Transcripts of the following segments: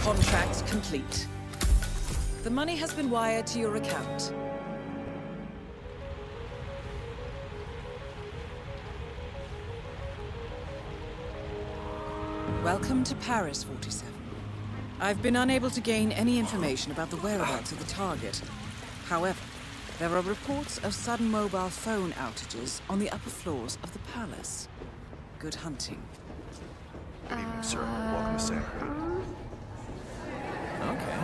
Contract complete. The money has been wired to your account. Welcome to Paris, 47. I've been unable to gain any information about the whereabouts of the target. However, there are reports of sudden mobile phone outages on the upper floors of the palace. Good hunting. Good evening, sir. Welcome to San. Okay.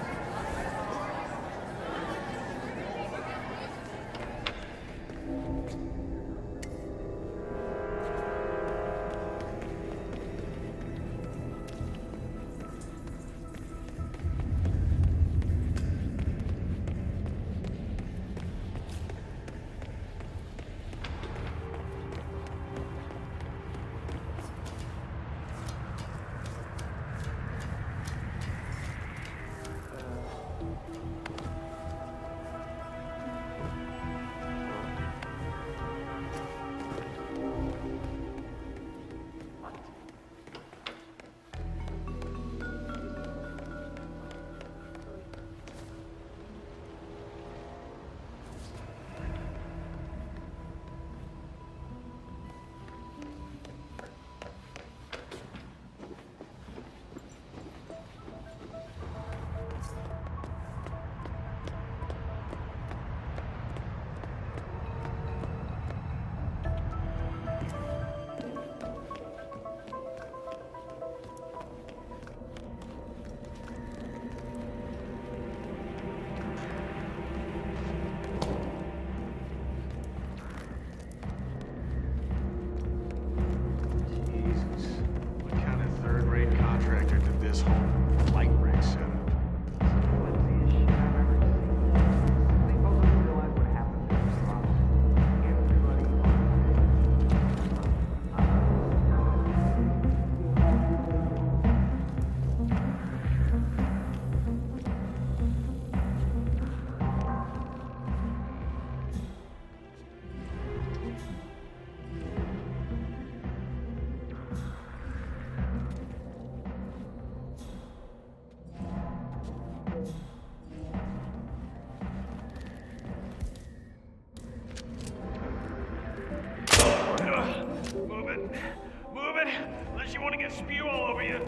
Move it! Unless you want to get spew all over you.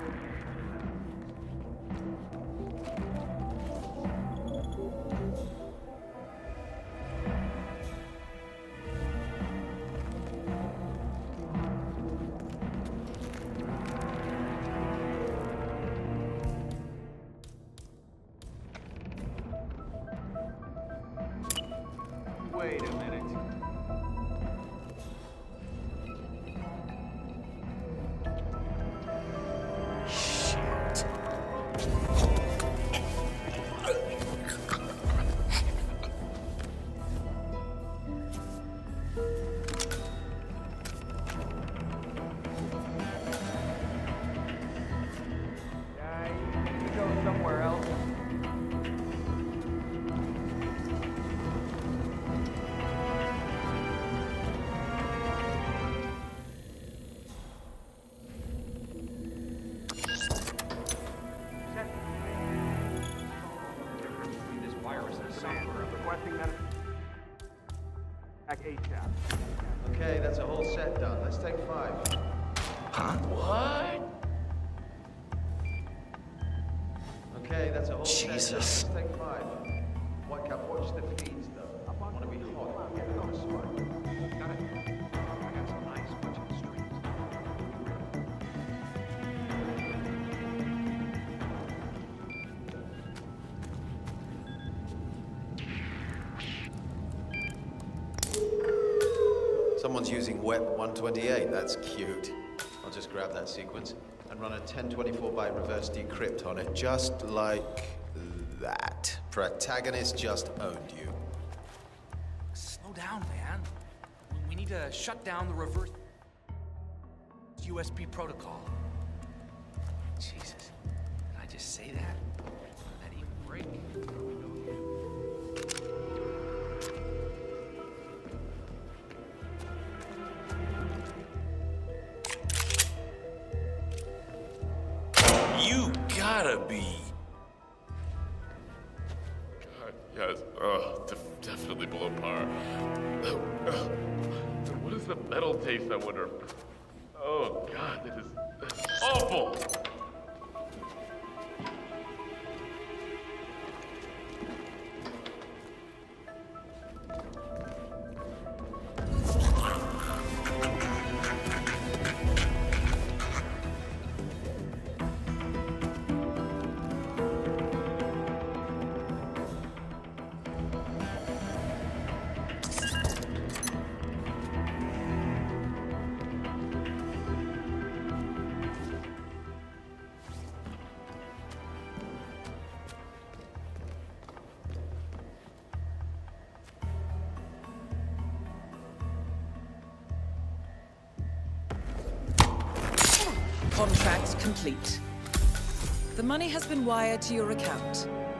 Wait a minute. Somewhere else. This virus is software. Requesting that. Okay, that's a whole set done. Let's take 5. Huh? What? Okay, that's a whole set done. Jesus. Let's take 5. White Cap, watch the feeds, though. I want to be hot. Get another spot. Got it. I got some nice watching the streams. Someone's using WEP 128. That's cute. I'll just grab that sequence and run a 1024 byte reverse decrypt on it, just like that. Protagonist just owned you. Slow down, man. We need to shut down the reverse USB protocol. Jesus. Did I just say that? Did that even break? You got gotta be. God, yes. Definitely below par. What does the metal taste, I wonder? Oh, God, that's awful! Contract complete. The money has been wired to your account.